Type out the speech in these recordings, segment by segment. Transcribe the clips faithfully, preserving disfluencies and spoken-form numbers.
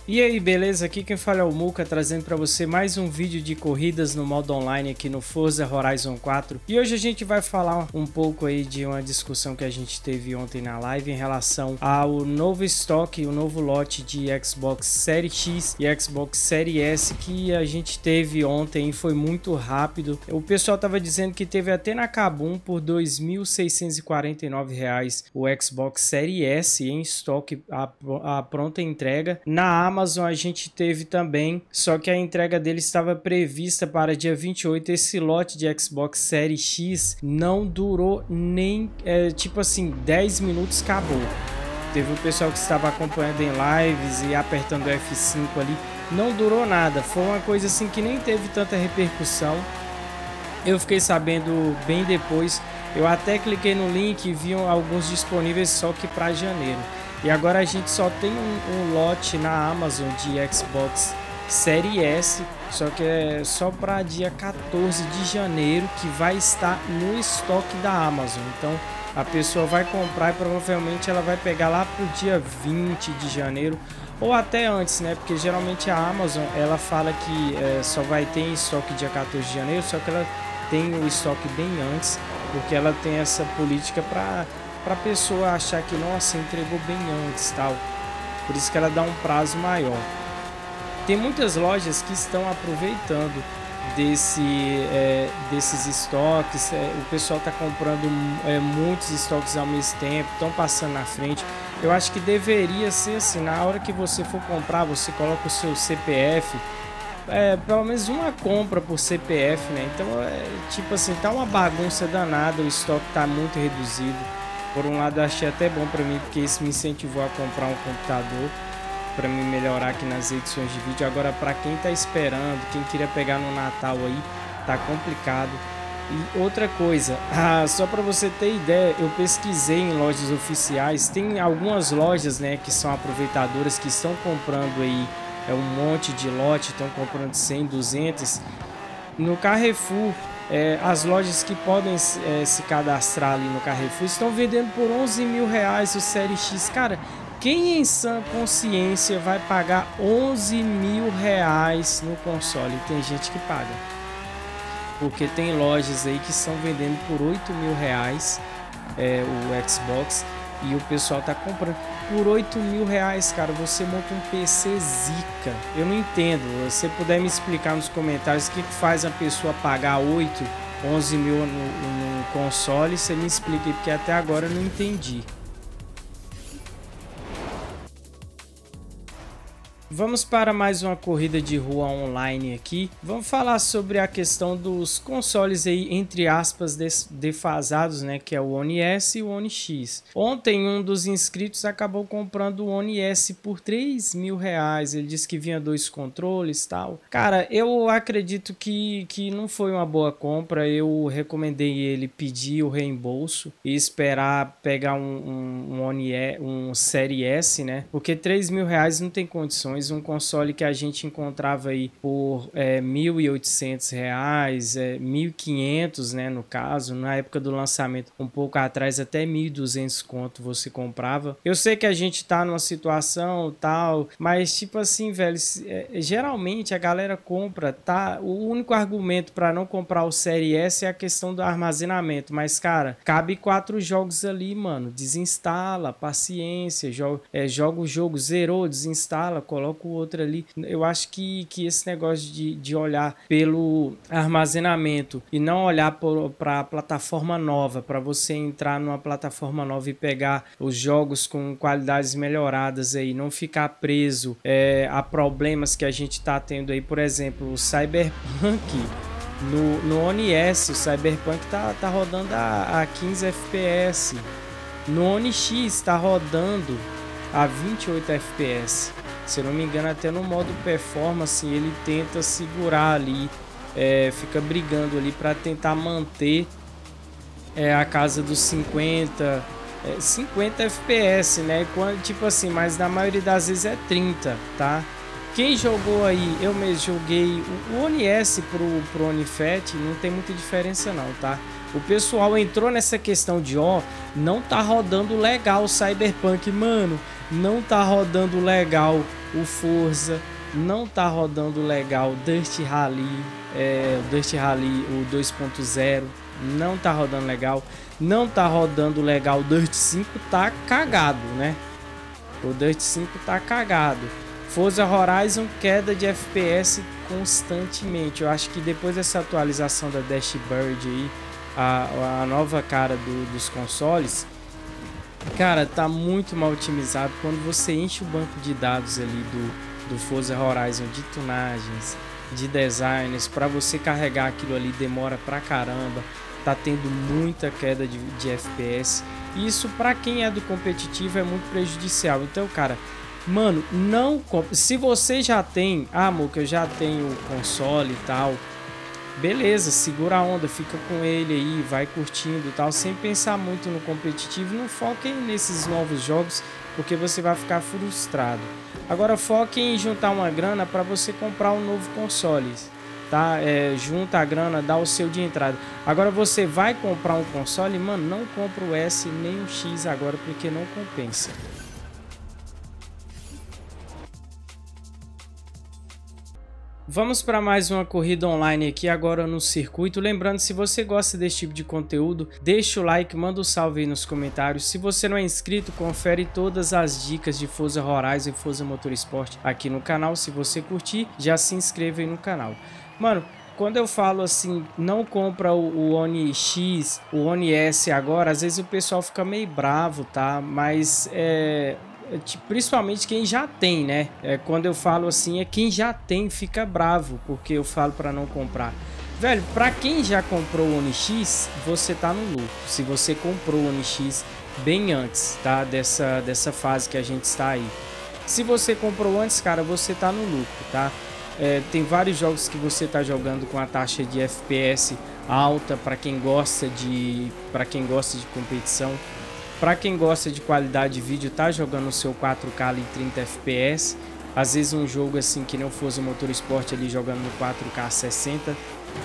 E aí, beleza? Aqui quem fala é o Muka, trazendo para você mais um vídeo de corridas no modo online aqui no Forza Horizon quatro. E hoje a gente vai falar um pouco aí de uma discussão que a gente teve ontem na live em relação ao novo estoque, o novo lote de Xbox Series X e Xbox Series S que a gente teve ontem. Foi muito rápido. O pessoal tava dizendo que teve até na Kabum por dois mil seiscentos e quarenta e nove reais o Xbox Series S em estoque, a, a pronta entrega. Na Amazon a gente teve também, só que a entrega dele estava prevista para dia vinte e oito. Esse lote de Xbox Series X não durou nem, é, tipo assim, dez minutos, acabou. Teve o pessoal que estava acompanhando em lives e apertando F cinco ali, não durou nada. Foi uma coisa assim que nem teve tanta repercussão. Eu fiquei sabendo bem depois. Eu até cliquei no link e vi alguns disponíveis só que para janeiro. E agora a gente só tem um, um lote na Amazon de Xbox Series S, só que é só para dia quatorze de janeiro que vai estar no estoque da Amazon. Então a pessoa vai comprar e provavelmente ela vai pegar lá pro dia vinte de janeiro ou até antes, né? Porque geralmente a Amazon ela fala que é, só vai ter em estoque dia quatorze de janeiro, só que ela tem o estoque bem antes, porque ela tem essa política para para a pessoa achar que, nossa, entregou bem antes, tal. Por isso que ela dá um prazo maior. Tem muitas lojas que estão aproveitando desse, é, desses estoques. É, o pessoal está comprando é, muitos estoques ao mesmo tempo, estão passando na frente. Eu acho que deveria ser assim, na hora que você for comprar, você coloca o seu C P F, é, pelo menos uma compra por C P F, né? Então, é, tipo assim, tá uma bagunça danada, o estoque tá muito reduzido. Por um lado eu achei até bom para mim, porque isso me incentivou a comprar um computador para me melhorar aqui nas edições de vídeo. Agora para quem tá esperando, quem queria pegar no Natal aí, tá complicado. E outra coisa, ah, só para você ter ideia, eu pesquisei em lojas oficiais, tem algumas lojas, né, que são aproveitadoras que estão comprando aí é um monte de lote, estão comprando cem, duzentos. No Carrefour, É, as lojas que podem é, se cadastrar ali no Carrefour estão vendendo por onze mil reais o Série X. Cara, quem em sã consciência vai pagar onze mil reais no console? Tem gente que paga, porque tem lojas aí que estão vendendo por oito mil reais é, o Xbox e o pessoal tá comprando por oito mil reais, cara. Você monta um P C zica. Eu não entendo. Se você puder me explicar nos comentários o que faz a pessoa pagar oito, onze mil no, no console, você me explica aí, porque até agora eu não entendi. Vamos para mais uma corrida de rua online aqui. Vamos falar sobre a questão dos consoles aí, entre aspas, defasados, né? Que é o One S e o One X. Ontem um dos inscritos acabou comprando o One S por três mil reais. Ele disse que vinha dois controles e tal. Cara, eu acredito que, que não foi uma boa compra. Eu recomendei ele pedir o reembolso e esperar pegar um, um, um, One e, um Série S, né? Porque três mil reais não tem condições. Um console que a gente encontrava aí por é, mil e oitocentos reais, é, mil e quinhentos, né, no caso, na época do lançamento, um pouco atrás até mil e duzentos conto você comprava. Eu sei que a gente tá numa situação tal, mas tipo assim, velho, é, geralmente a galera compra, tá? O único argumento para não comprar o Série S é a questão do armazenamento, mas cara, cabe quatro jogos ali, mano, desinstala, paciência, joga, é, joga o jogo, zerou, desinstala, coloca o outro ali. Eu acho que, que esse negócio de, de olhar pelo armazenamento e não olhar para a plataforma nova, para você entrar numa plataforma nova e pegar os jogos com qualidades melhoradas aí, não ficar preso é, a problemas que a gente tá tendo aí, por exemplo, o Cyberpunk. No, no One S, o Cyberpunk tá, tá rodando a, a quinze F P S. No One X tá rodando a vinte e oito F P S. Se eu não me engano, até no modo performance ele tenta segurar ali, é, fica brigando ali para tentar manter é, a casa dos cinquenta, é, cinquenta F P S, né? Quando, tipo assim, mas na maioria das vezes é trinta, tá? Quem jogou aí, eu mesmo joguei o One S pro, pro One Fat, não tem muita diferença não, tá? O pessoal entrou nessa questão de, ó, não tá rodando legal o Cyberpunk, mano. não tá rodando legal o Forza, não tá rodando legal o Dirt Rally, é, o Dirt Rally o dois ponto zero, não tá rodando legal, não tá rodando legal o Dirt cinco, tá cagado, né? O Dirt cinco tá cagado. Forza Horizon, queda de F P S constantemente. Eu acho que depois dessa atualização da Dashboard aí, a, a nova cara do, dos consoles, cara, tá muito mal otimizado. Quando você enche o banco de dados ali do, do Forza Horizon, de tunagens, de designers, para você carregar aquilo ali demora pra caramba. Tá tendo muita queda de, de F P S. Isso para quem é do competitivo é muito prejudicial. Então, cara, mano, não compre. Se você já tem, ah, amor, que eu já tenho o console e tal, beleza, segura a onda, fica com ele aí, vai curtindo e tal, sem pensar muito no competitivo. Não foque nesses novos jogos, porque você vai ficar frustrado. Agora foque em juntar uma grana para você comprar um novo console, tá? É, junta a grana, dá o seu de entrada. Agora você vai comprar um console, mano, não compra o S nem o X agora, porque não compensa. Vamos para mais uma corrida online aqui agora no circuito. Lembrando, se você gosta desse tipo de conteúdo, deixa o like, manda um salve aí nos comentários. Se você não é inscrito, confere todas as dicas de Forza Horizon e Forza Motorsport aqui no canal. Se você curtir, já se inscreva aí no canal. Mano, quando eu falo assim, não compra o, o One X, o One S agora, às vezes o pessoal fica meio bravo, tá? Mas é... principalmente quem já tem, né? É, quando eu falo assim, é quem já tem fica bravo, porque eu falo para não comprar. Velho, para quem já comprou o One X, você tá no lucro. Se você comprou o One X bem antes, tá? Dessa, dessa fase que a gente está aí. Se você comprou antes, cara, você tá no lucro, tá? É, tem vários jogos que você tá jogando com a taxa de F P S alta para quem gosta de, para quem gosta de competição. Para quem gosta de qualidade de vídeo, tá jogando o seu quatro K ali trinta F P S. Às vezes um jogo assim que não fosse o Motorsport ali jogando no quatro K sessenta.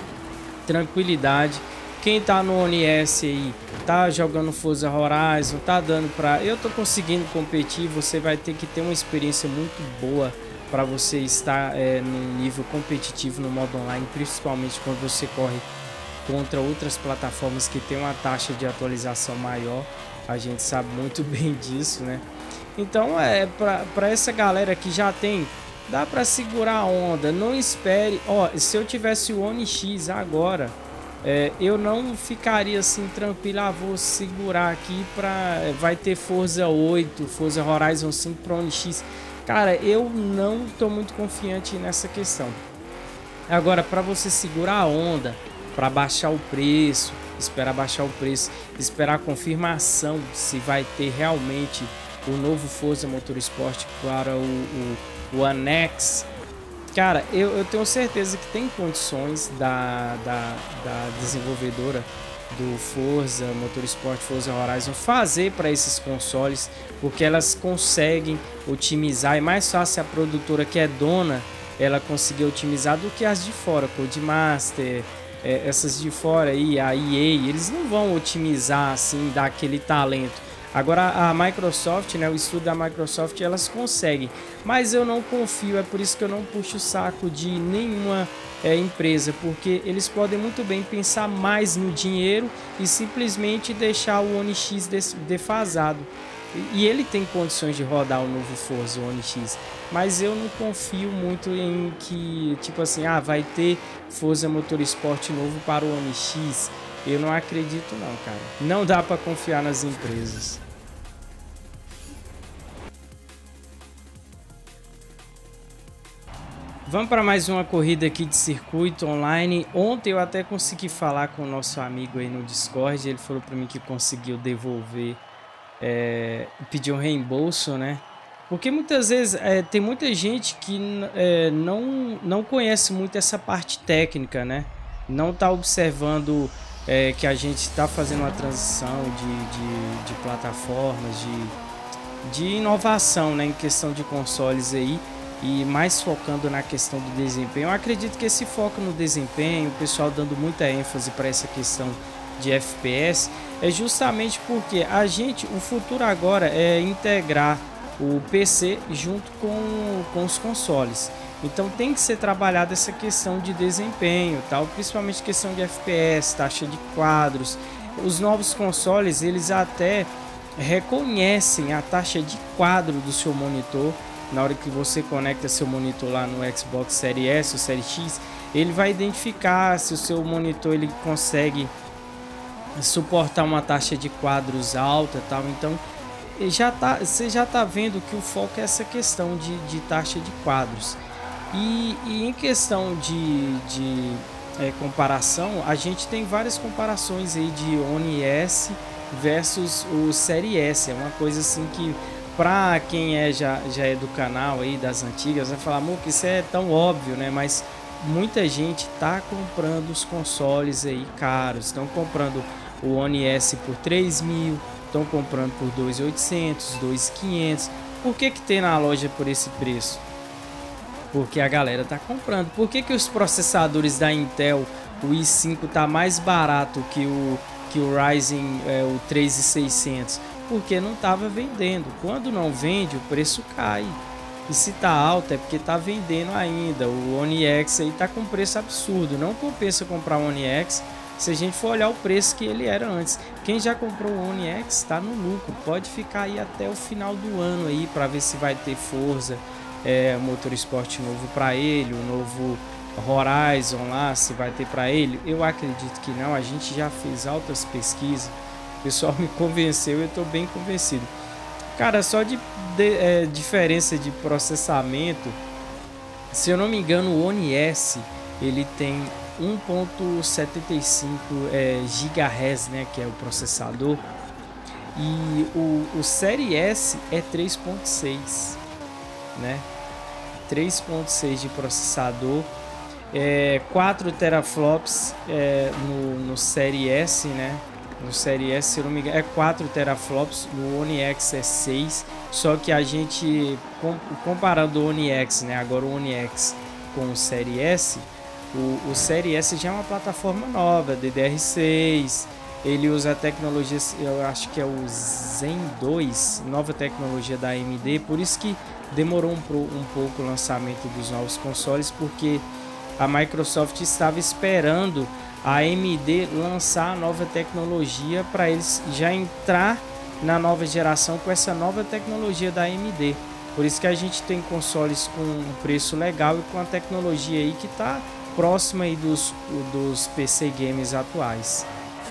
Tranquilidade. Quem tá no One S aí, tá jogando Forza Horizon, tá dando pra... Eu tô conseguindo competir, você vai ter que ter uma experiência muito boa para você estar é, num nível competitivo no modo online, principalmente quando você corre contra outras plataformas que tem uma taxa de atualização maior. A gente sabe muito bem disso, né? Então é para essa galera que já tem, dá para segurar a onda. Não espere, ó, se eu tivesse o One X agora, é, eu não ficaria assim tranquilo, ah, vou segurar aqui para vai ter Forza oito, Forza Horizon cinco para One X. Cara, eu não tô muito confiante nessa questão. Agora, para você segurar a onda, para baixar o preço, esperar baixar o preço, esperar a confirmação se vai ter realmente o novo Forza Motorsport para o, o, o One X. Cara, eu, eu tenho certeza que tem condições da, da, da desenvolvedora do Forza Motorsport, Forza Horizon fazer para esses consoles, porque elas conseguem otimizar. É mais fácil a produtora que é dona, ela conseguir otimizar do que as de fora, Codemaster, é, essas de fora aí, a E A, eles não vão otimizar assim, dar aquele talento. Agora a Microsoft, né, o estudo da Microsoft, elas conseguem, mas eu não confio, é por isso que eu não puxo o saco de nenhuma é, empresa, porque eles podem muito bem pensar mais no dinheiro e simplesmente deixar o One X defasado. E ele tem condições de rodar o novo Forza, o One X, mas eu não confio muito em que, tipo assim, ah, vai ter Forza Motorsport novo para o One X. Eu não acredito não, cara. Não dá para confiar nas empresas. Vamos para mais uma corrida aqui de circuito online. Ontem eu até consegui falar com o nosso amigo aí no Discord. Ele falou para mim que conseguiu devolver, é, pedir um reembolso, né? Porque muitas vezes é, tem muita gente que é, não, não conhece muito essa parte técnica, né? Não tá observando é, que a gente está fazendo uma transição de, de, de plataformas, de, de inovação, né? Em questão de consoles aí. E mais focando na questão do desempenho. Eu acredito que esse foco no desempenho, o pessoal dando muita ênfase para essa questão de F P S, é justamente porque a gente, o futuro agora é integrar o P C junto com, com os consoles. Então tem que ser trabalhada essa questão de desempenho, tal, principalmente questão de F P S, taxa de quadros. Os novos consoles, eles até reconhecem a taxa de quadro do seu monitor. Na hora que você conecta seu monitor lá no Xbox Series S ou Series X, ele vai identificar se o seu monitor ele consegue suportar uma taxa de quadros alta, tal. Então já tá, você já tá vendo que o foco é essa questão de, de taxa de quadros. E, e em questão de, de é, comparação, a gente tem várias comparações aí de One S versus o Series S. É uma coisa assim que, para quem é já, já é do canal aí das antigas, vai falar, amor, que isso é tão óbvio, né? Mas muita gente tá comprando os consoles aí caros, estão comprando o One S por três mil, estão comprando por dois mil e oitocentos, dois mil e quinhentos. Por que que tem na loja por esse preço? Porque a galera tá comprando. Por que que os processadores da Intel, o i cinco tá mais barato que o que o Ryzen, é, o três mil e seiscentos? Porque não tava vendendo. Quando não vende, o preço cai. E se tá alto é porque tá vendendo ainda. O One X aí tá com preço absurdo. Não compensa comprar o One X se a gente for olhar o preço que ele era antes. Quem já comprou o One X está no lucro. Pode ficar aí até o final do ano aí para ver se vai ter Forza, é, motor esporte novo para ele, o novo Horizon lá, se vai ter para ele. Eu acredito que não. A gente já fez altas pesquisas. O pessoal me convenceu, eu estou bem convencido. Cara, só de, de é, diferença de processamento, se eu não me engano, o One S ele tem um ponto setenta e cinco é, gigahertz, né, que é o processador, e o, o Series S é três ponto seis, né? três ponto seis de processador, é, quatro teraflops é, no, no Series S, né? No Series S, se eu não me engano, é quatro teraflops, no One X é seis, só que a gente, comparando o One X, né, agora o One X com o Series S, o, o Series S já é uma plataforma nova, D D R seis, ele usa a tecnologia, eu acho que é o Zen dois, nova tecnologia da A M D, por isso que demorou um, um pouco o lançamento dos novos consoles, porque a Microsoft estava esperando a A M D lançar a nova tecnologia para eles já entrar na nova geração com essa nova tecnologia da A M D. Por isso que a gente tem consoles com um preço legal e com a tecnologia aí que está próxima aí dos, dos P C games atuais.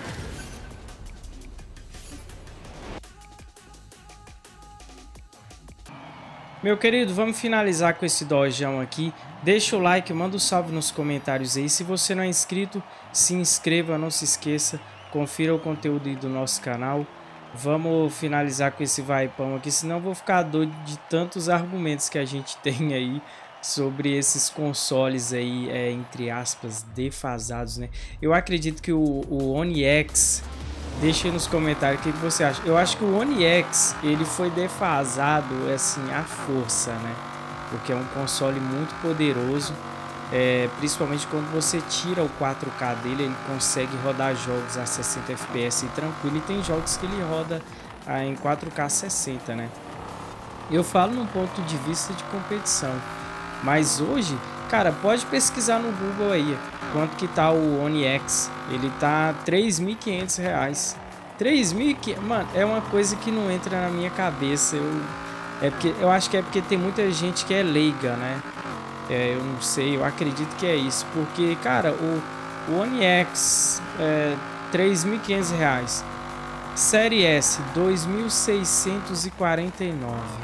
Meu querido, vamos finalizar com esse dojão aqui. Deixa o like, manda um salve nos comentários aí. Se você não é inscrito, se inscreva, não se esqueça. Confira o conteúdo aí do nosso canal. Vamos finalizar com esse vaipão aqui, senão eu vou ficar doido de tantos argumentos que a gente tem aí sobre esses consoles aí, é, entre aspas, defasados, né? Eu acredito que o, o One X... Deixa aí nos comentários o que, que você acha. Eu acho que o One X ele foi defasado assim à força, né? Porque é um console muito poderoso, é, principalmente quando você tira o quatro K dele, ele consegue rodar jogos a sessenta F P S tranquilo. E tem jogos que ele roda ah, em quatro K sessenta, né? Eu falo num ponto de vista de competição, mas hoje, cara, pode pesquisar no Google aí quanto que tá o One X. Ele tá três mil e quinhentos reais. três mil e quinhentos, mano, é uma coisa que não entra na minha cabeça. Eu, é porque, eu acho que é porque tem muita gente que é leiga, né? É, eu não sei, eu acredito que é isso. Porque, cara, o, o One X é três mil e quinhentos reais. Série S, dois mil seiscentos e quarenta e nove.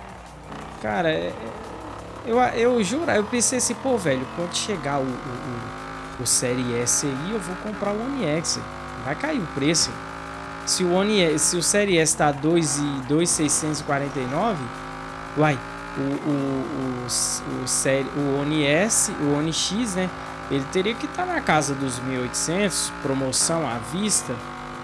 Cara, é... Eu, eu juro, eu pensei assim, pô, velho, quando chegar o, o, o, o Série S aí, eu vou comprar o One X. Vai cair o preço. Se o, One, se o Série S tá dois mil seiscentos e quarenta e nove, uai, o, o, o, o, série, o One S, o One X, né? Ele teria que estar tá na casa dos mil e oitocentos, promoção à vista.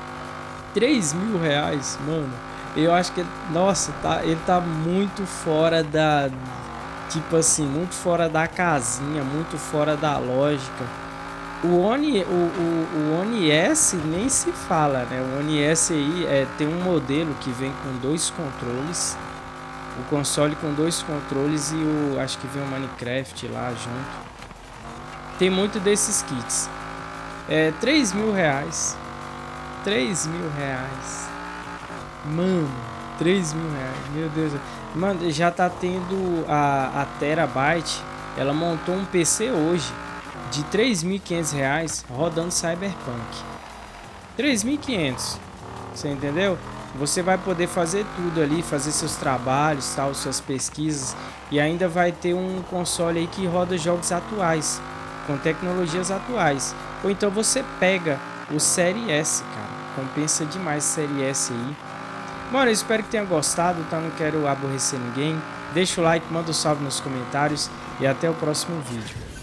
três mil reais, mano. Eu acho que, nossa, tá, ele tá muito fora da... Tipo assim, muito fora da casinha, muito fora da lógica. O One, o, o, o One S nem se fala, né? O One S aí é, tem um modelo que vem com dois controles. O console com dois controles e o... acho que vem o Minecraft lá junto. Tem muito desses kits. É, três mil reais. três mil reais. Mano, três mil reais. Meu Deus. Mano, já tá tendo a, a Terabyte. Ela montou um P C hoje de três mil e quinhentos reais rodando Cyberpunk. três mil e quinhentos. Você entendeu? Você vai poder fazer tudo ali, fazer seus trabalhos, tal, suas pesquisas, e ainda vai ter um console aí que roda jogos atuais, com tecnologias atuais. Ou então você pega o Série S, cara. Compensa demais Série S aí. Mano, eu espero que tenha gostado, tá? Não quero aborrecer ninguém. Deixa o like, manda um salve nos comentários e até o próximo vídeo.